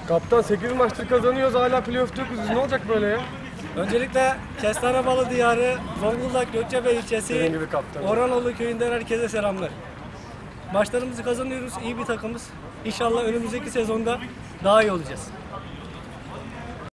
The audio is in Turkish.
Kaptan 8 maçtır kazanıyoruz, hala playoff'ta yokuz. Ne olacak böyle ya? Öncelikle Kestanebalı diyarı, Zonguldak Gökçebey ilçesi, Senin gibi kaptan. Orhanoğlu köyünden herkese selamlar. Maçlarımızı kazanıyoruz, iyi bir takımız. İnşallah önümüzdeki sezonda daha iyi olacağız.